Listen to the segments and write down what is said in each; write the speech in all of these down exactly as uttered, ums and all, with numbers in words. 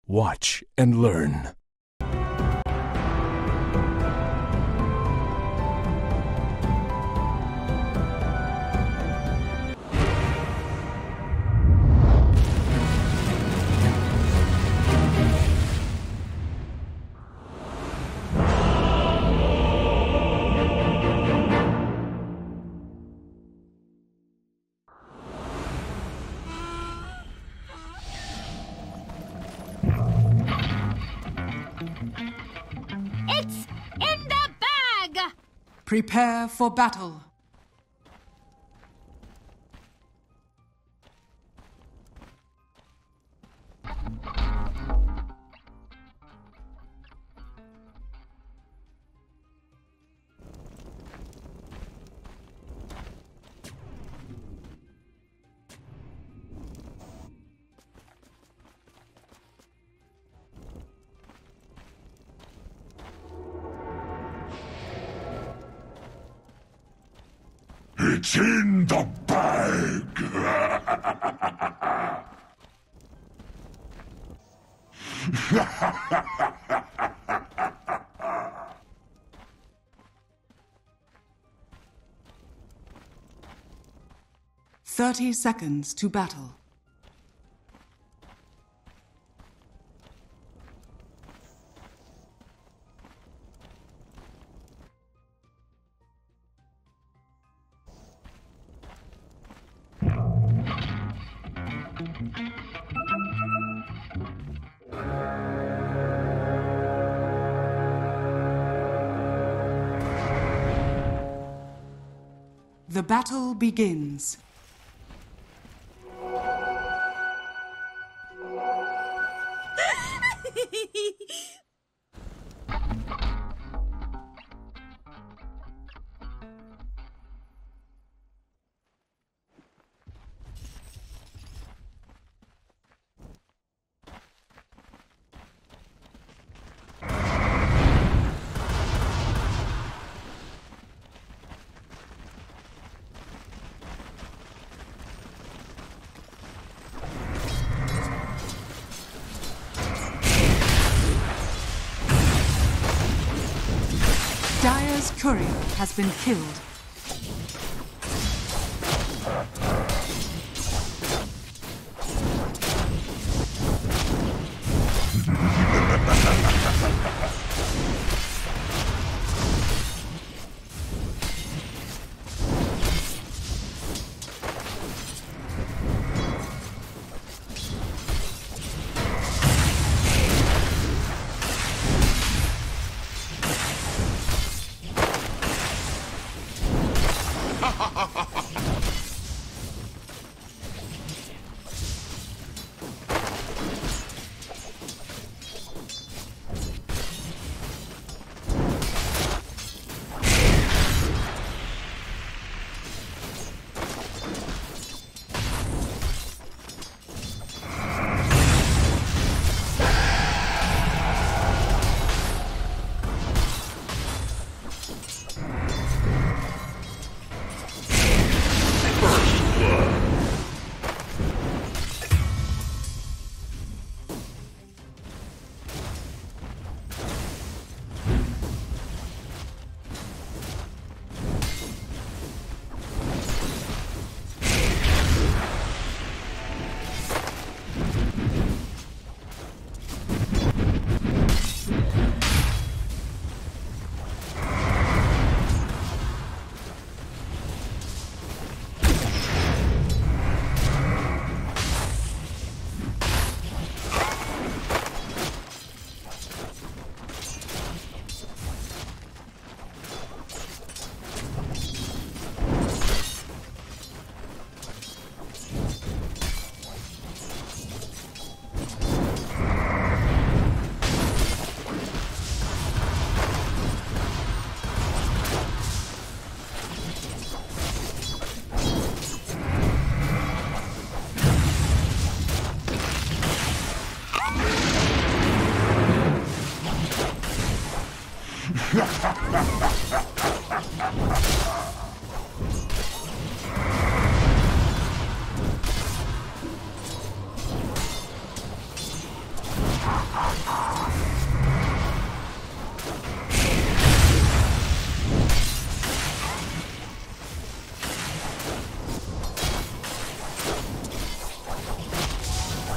Watch and learn. It's in the bag! Prepare for battle. It's in the bag! Thirty seconds to battle. The battle begins. Dire's courier has been killed.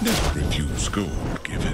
Never refuse gold given.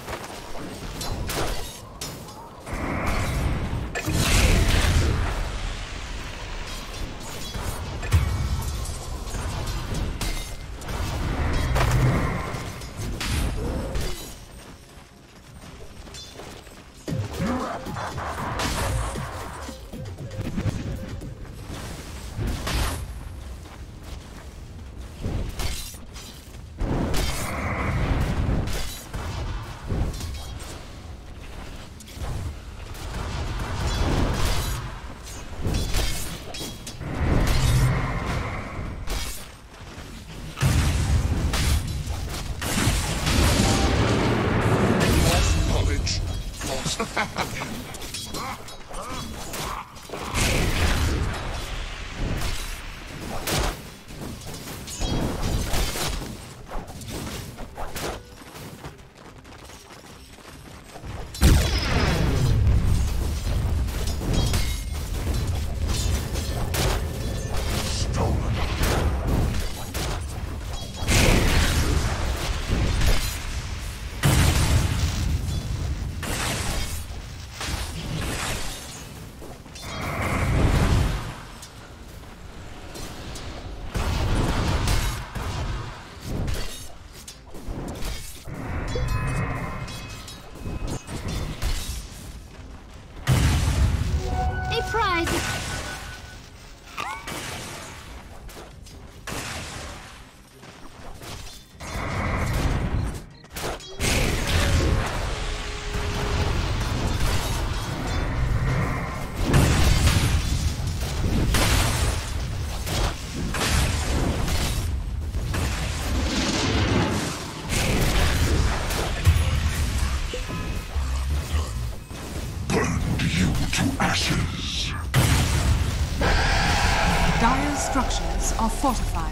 Dire's structures are fortified.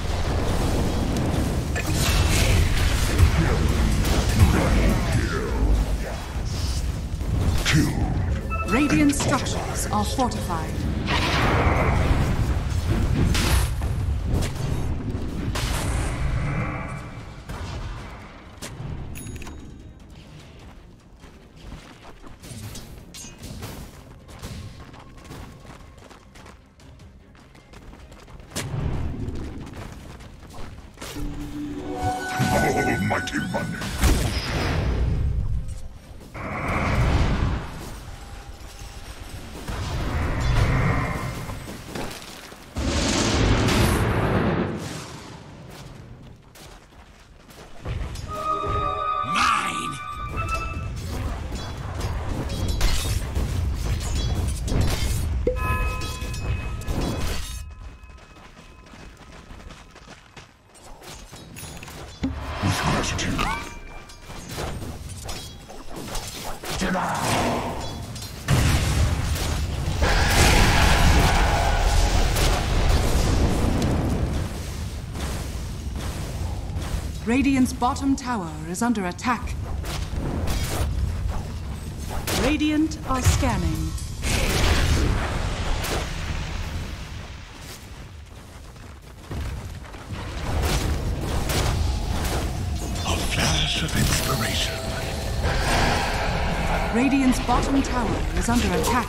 Killed. Radiant structures are fortified. Almighty money. Mine! With gratitude. Radiant's bottom tower is under attack. Radiant are scanning. A flash of inspiration. Radiant's bottom tower is under attack.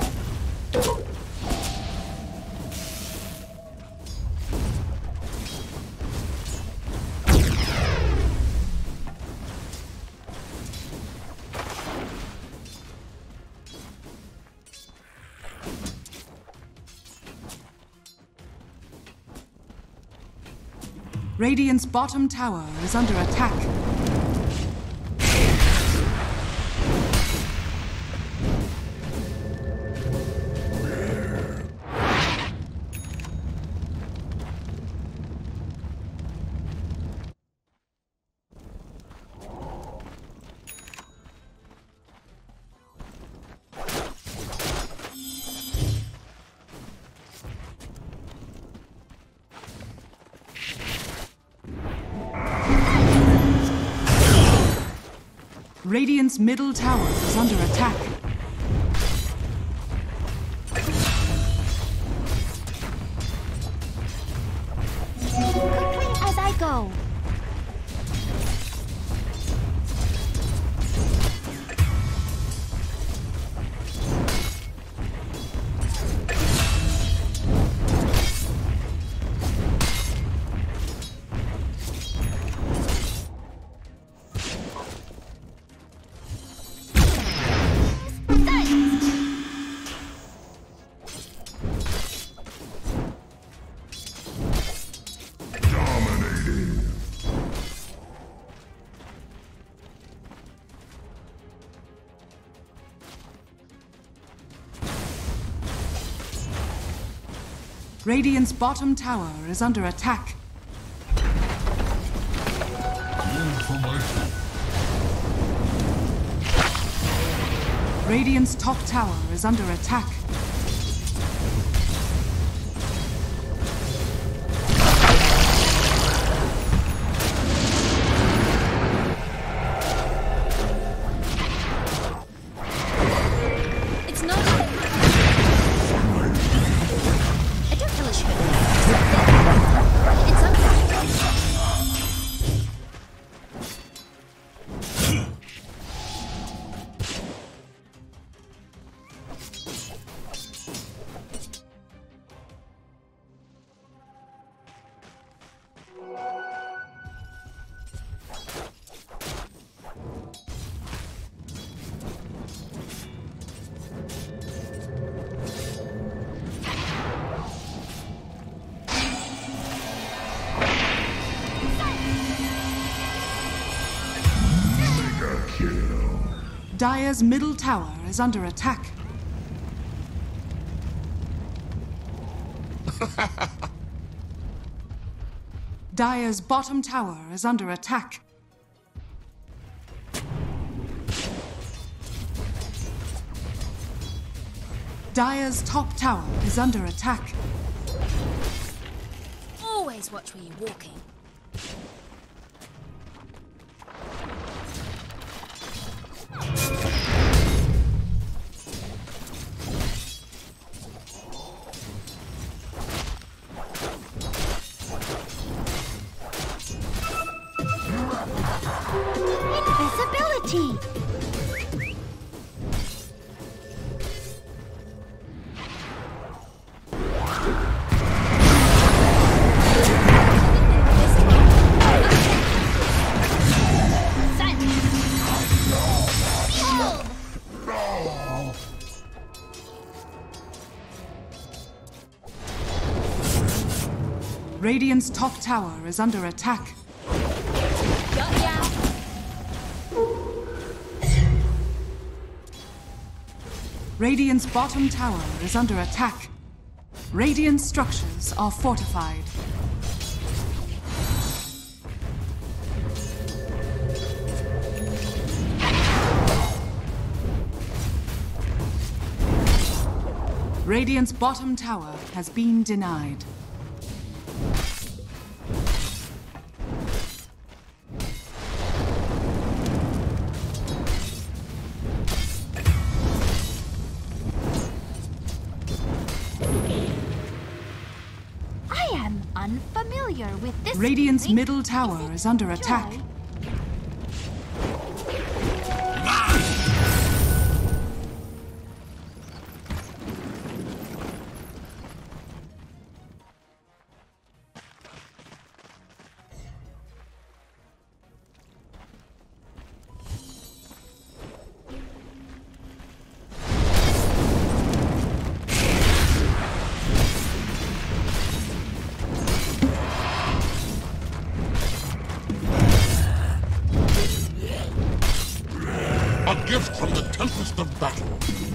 Radiant's bottom tower is under attack. Radiant's middle tower is under attack. Quickly as I go. Radiant's bottom tower is under attack. For my Radiant's top tower is under attack. It's not. I don't feel ashamed. It's okay. Dire's middle tower is under attack. Dire's bottom tower is under attack. Dire's top tower is under attack. Always watch where you're walking. Invisibility! Radiant's top tower is under attack. Got ya! Radiant's bottom tower is under attack. Radiant structures are fortified. Radiant's bottom tower has been denied. I am unfamiliar with this. Radiant's feeling. middle tower is under attack. Joy? A gift from the tempest of battle.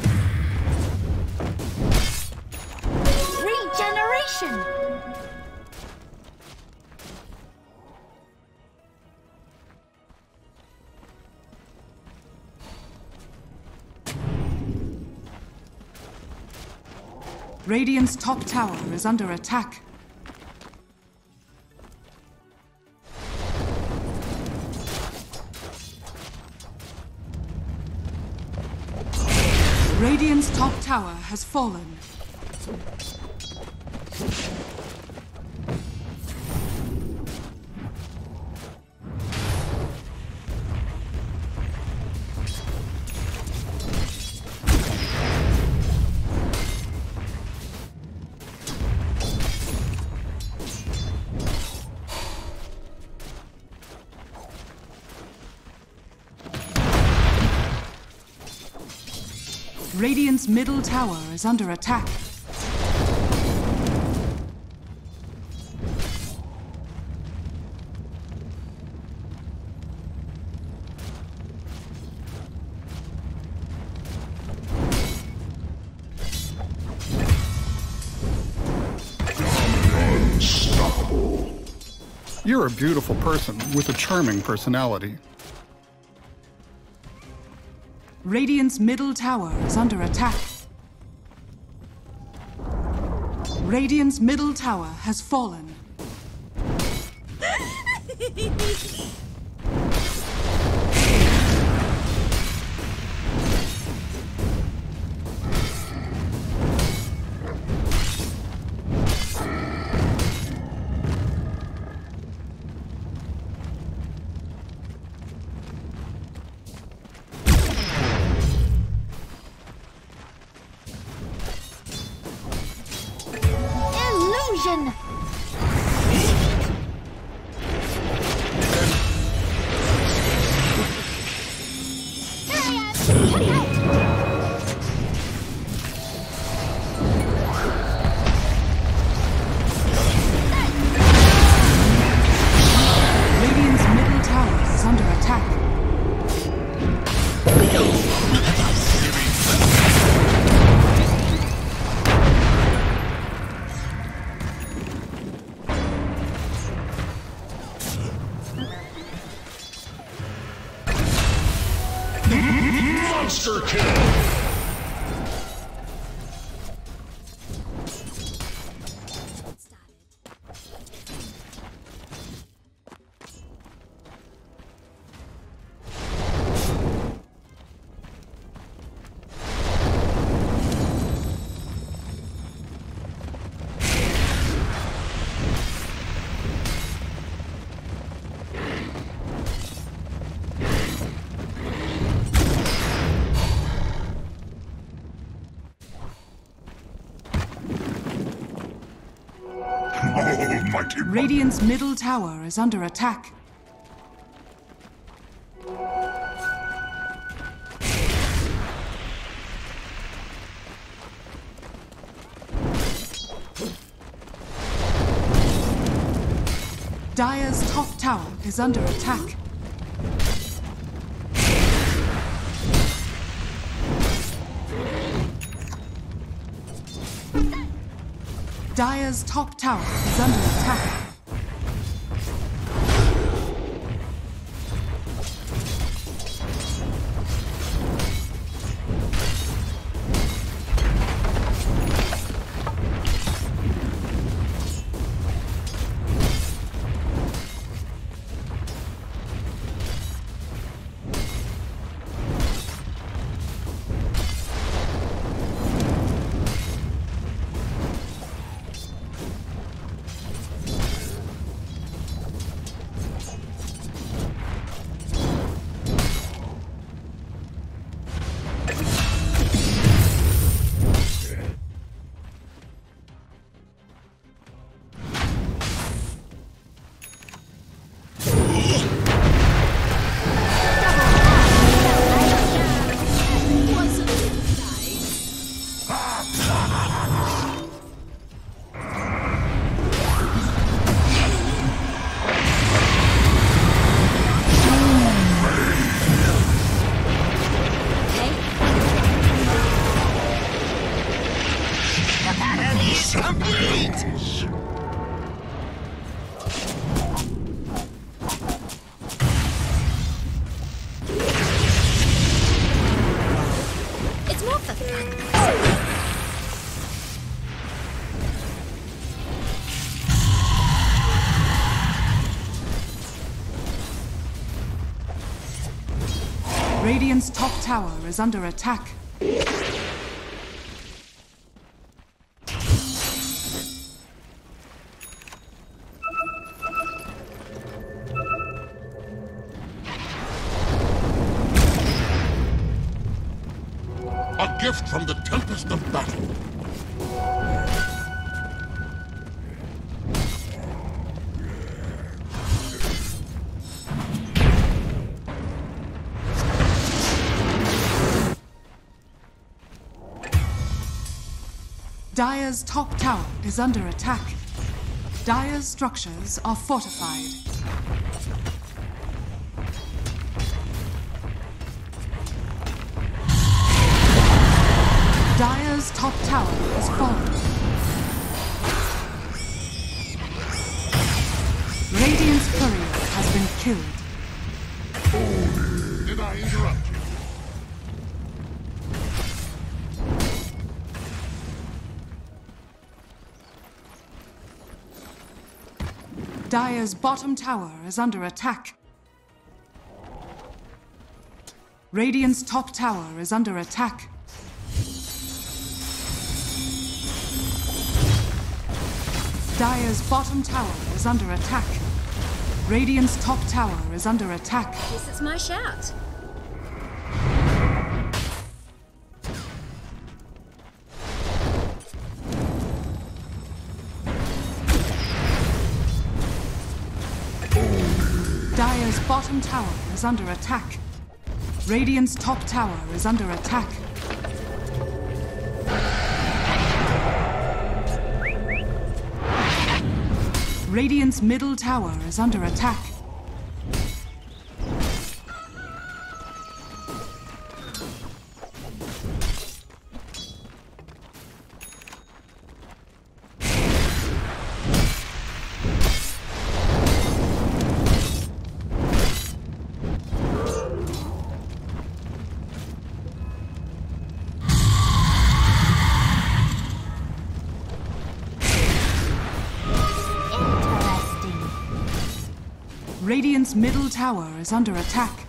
Regeneration! Radiant's top tower is under attack. Radiant's top tower has fallen. Radiant's middle tower is under attack. You're a beautiful person with a charming personality. Radiant's middle tower is under attack. Radiant's middle tower has fallen. Illusion! Radiant's middle tower is under attack. Monster kill! Almighty Radiant's middle tower is under attack. Dire's top tower is under attack. Dire's top tower is under attack. Radiant's top tower is under attack. A gift from the tempest of battle. Dire's top tower is under attack. Dire's structures are fortified. Dire's top tower has fallen. Radiant's killed. Did I interrupt you? Dire's bottom tower is under attack. Radiant's top tower is under attack. Dire's bottom tower is under attack. Radiant's top tower is under attack. Guess it's my shout. Dire's bottom tower is under attack. Radiant's top tower is under attack. Radiant's middle tower is under attack. Radiant's middle tower is under attack.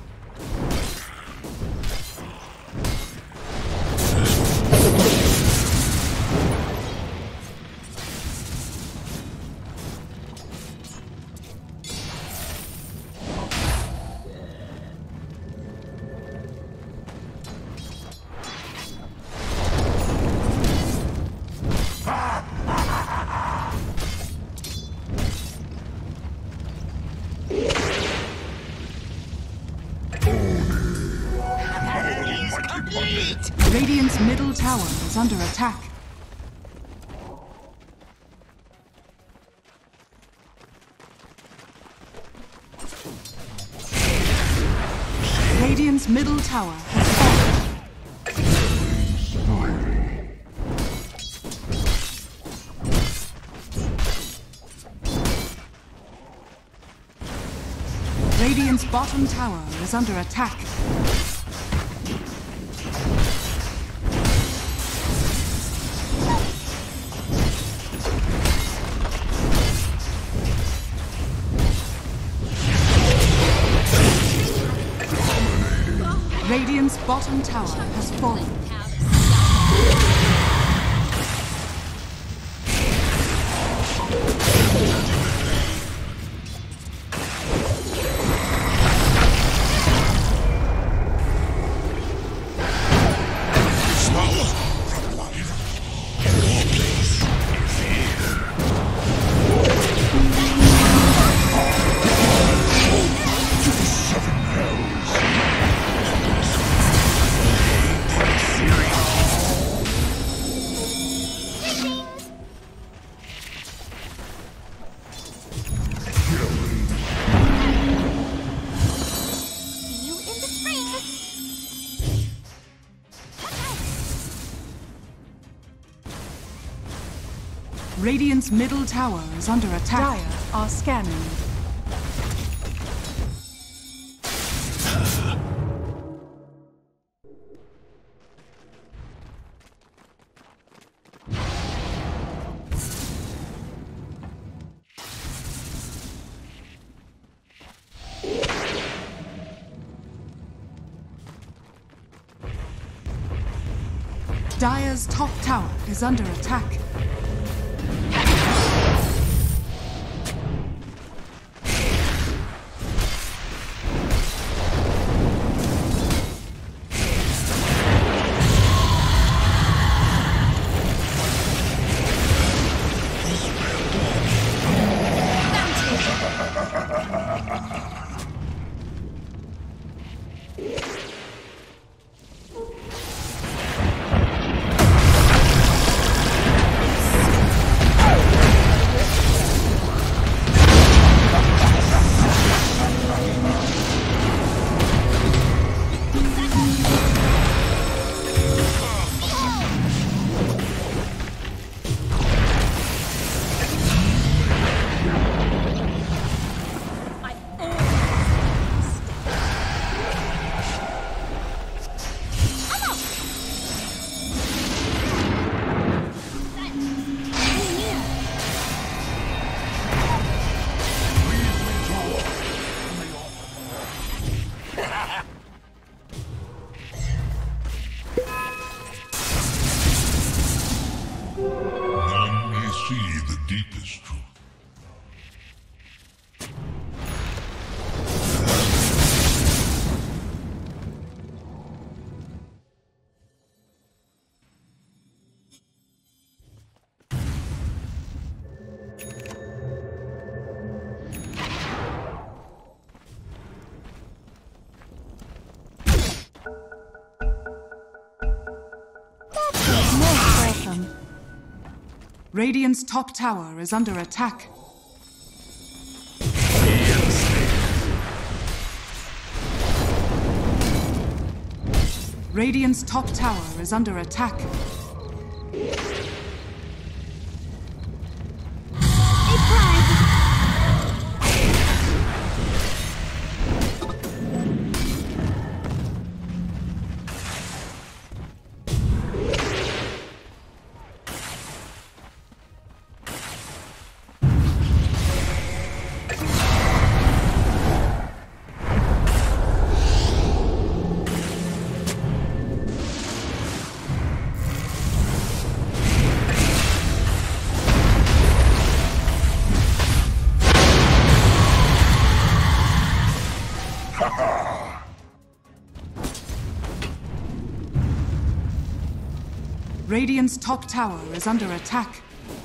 Radiant's middle tower is under attack. Radiant's middle tower has fallen. Radiant's bottom tower is under attack. Radiant's bottom tower has fallen. Radiant's middle tower is under attack. Dire are scanning. Dire's top tower is under attack. Radiant's top tower is under attack. Radiant's top tower is under attack. Radiant's top tower is under attack.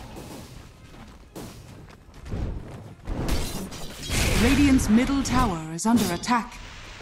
Radiant's middle tower is under attack.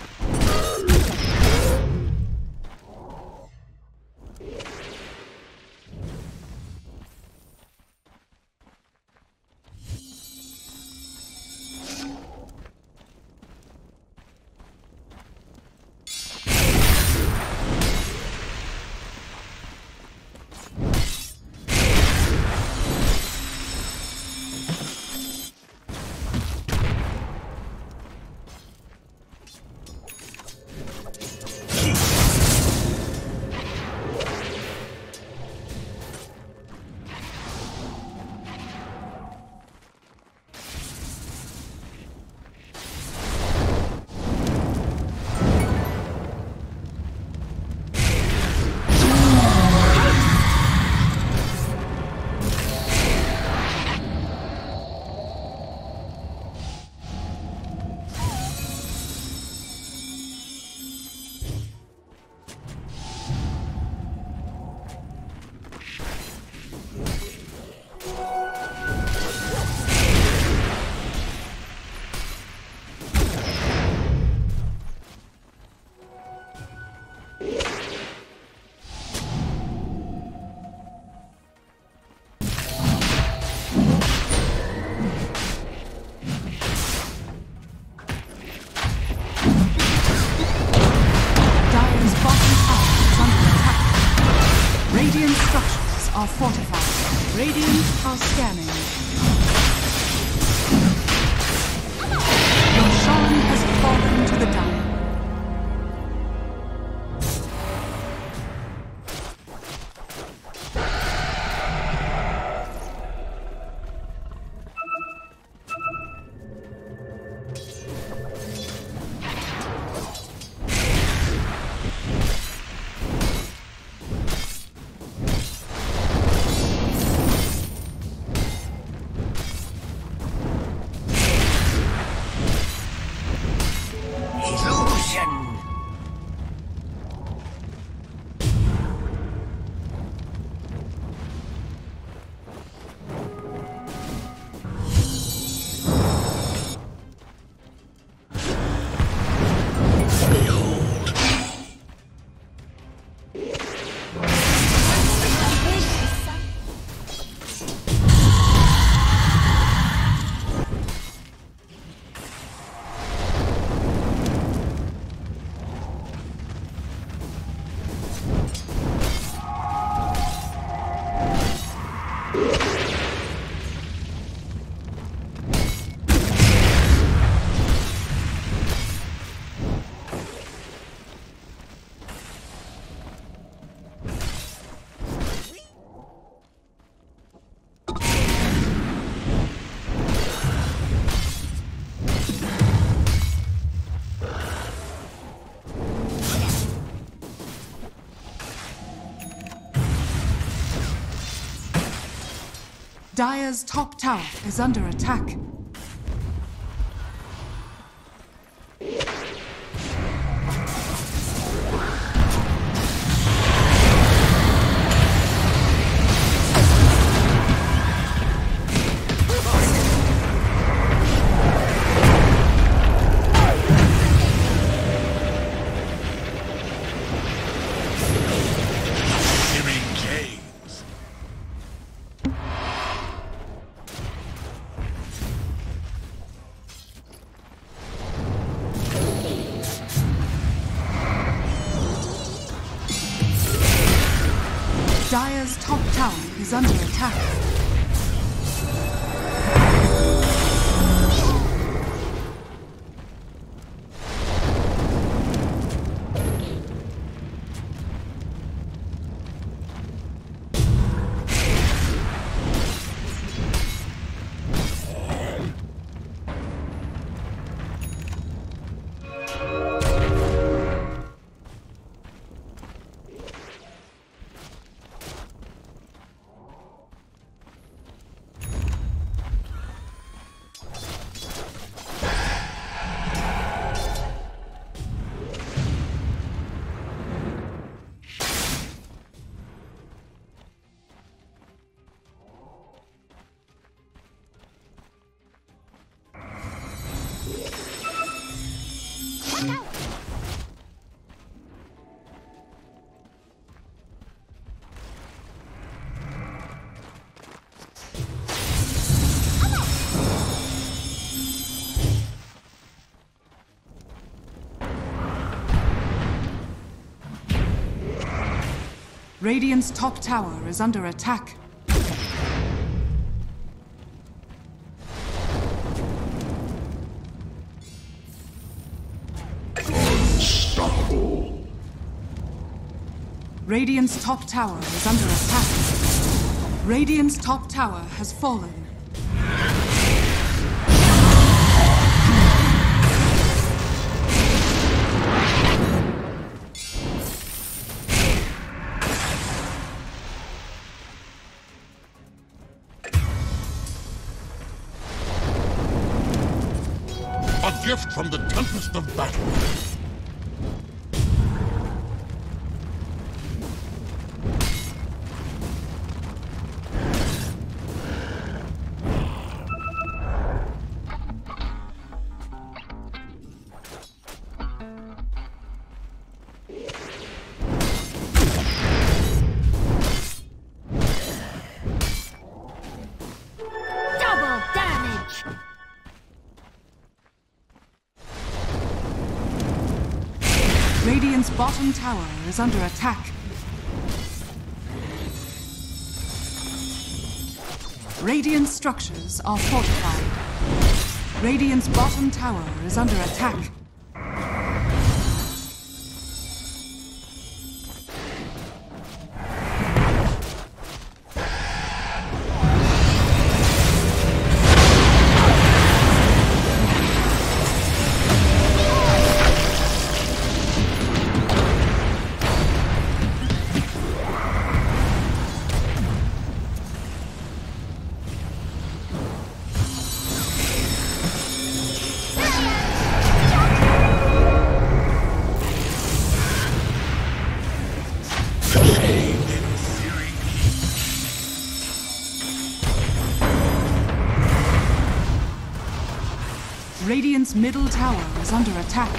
Radiant structures are fortified. Radiant are scanning. Your Shan has fallen to the Dire. Dire's top tower is under attack. Dire's top tower is under attack. Radiant's top tower is under attack. Unstoppable. Radiant's top tower is under attack. Radiant's top tower has fallen. A gift from the tempest of battle. Double damage! Radiant's bottom tower is under attack. Radiant structures are fortified. Radiant's bottom tower is under attack. Radiant's middle tower is under attack.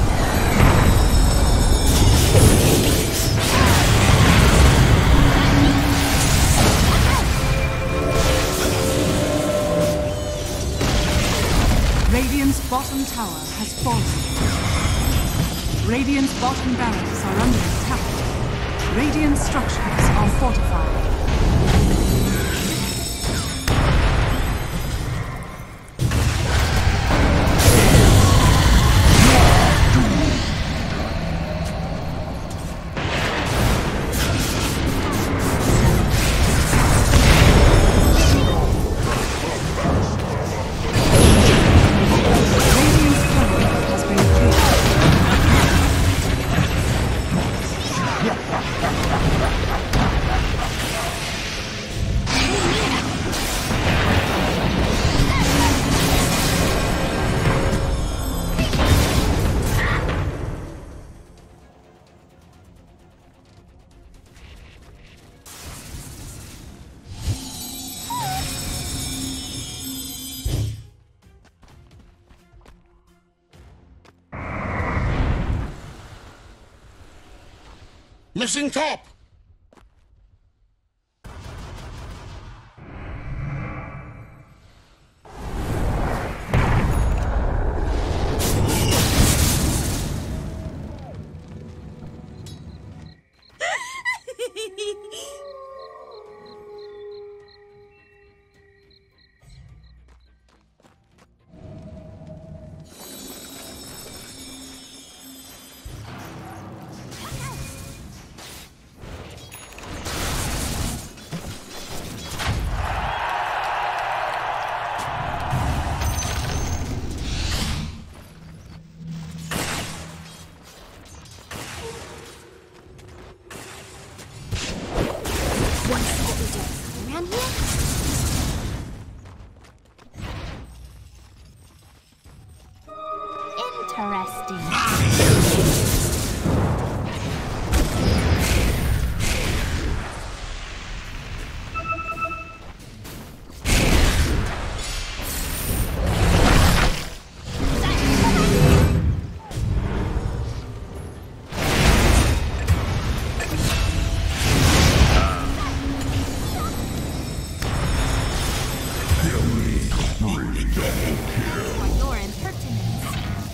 Radiant's bottom tower has fallen. Radiant's bottom barracks are under attack. Radiant structures are fortified. Missing top! Interesting. Your impertinence.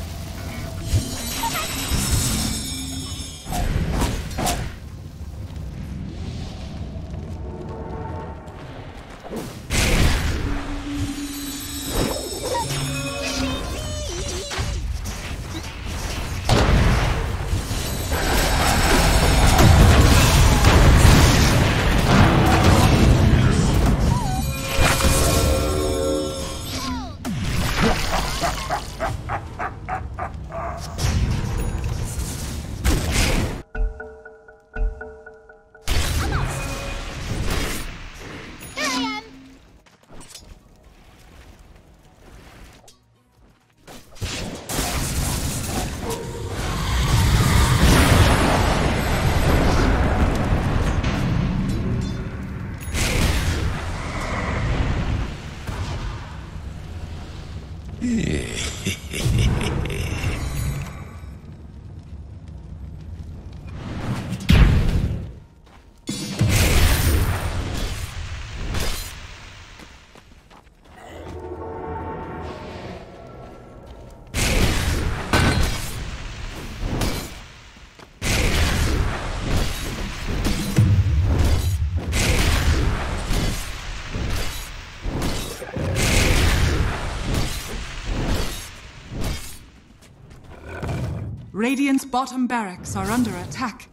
Radiant's bottom barracks are under attack.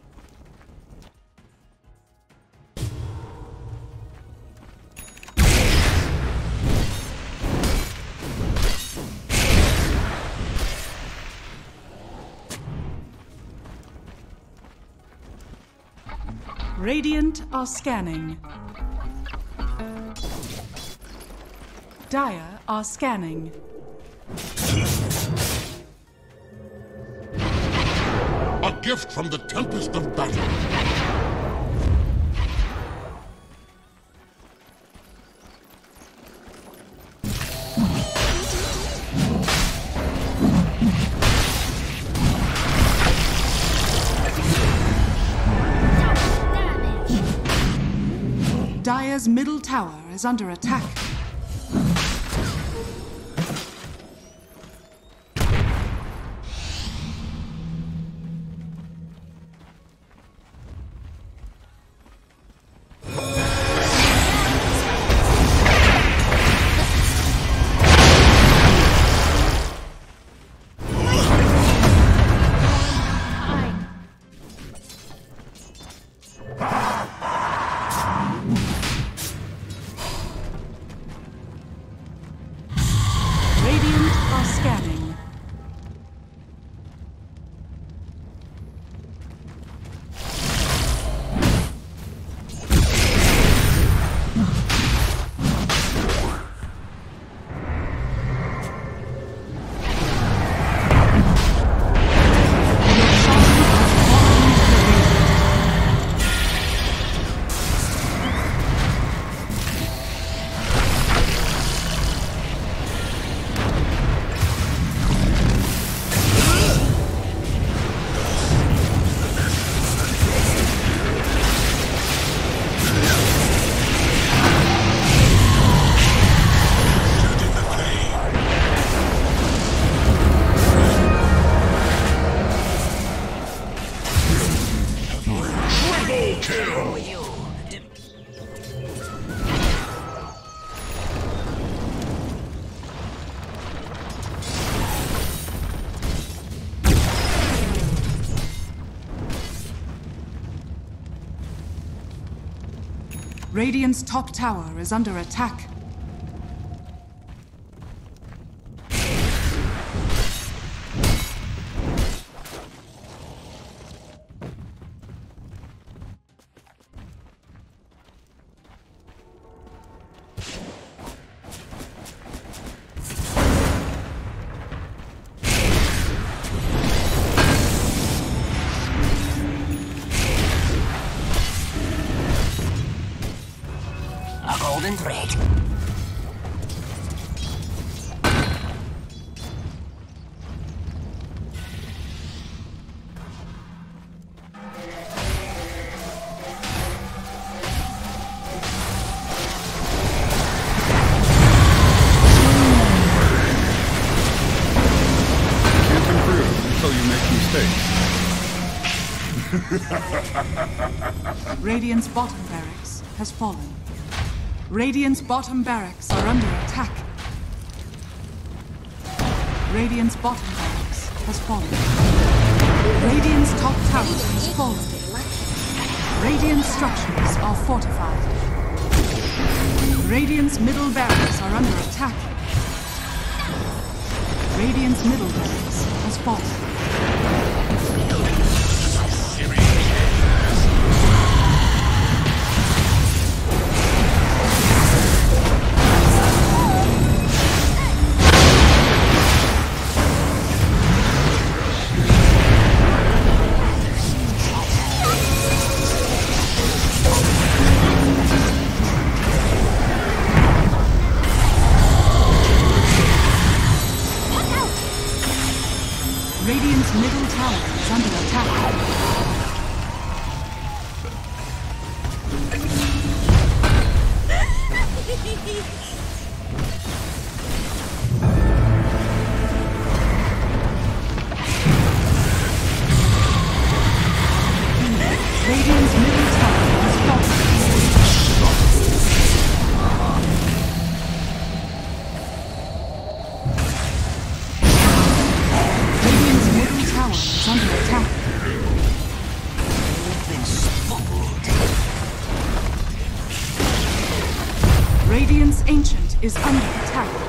Radiant are scanning. Dire are scanning. A gift from the tempest of battle. Dire's middle tower is under attack. Radiant's top tower is under attack. disintegrate. Radiant's bottom barracks has fallen. Radiant's bottom barracks are under attack. Radiant's bottom barracks has fallen. Radiant's top tower has fallen. Radiant structures are fortified. Radiant's middle barracks are under attack. Radiant's middle barracks has fallen. Radiant's middle tower is under attack. Radiant's middle tower has fallen. Is under attack. Radiant's Ancient is under attack.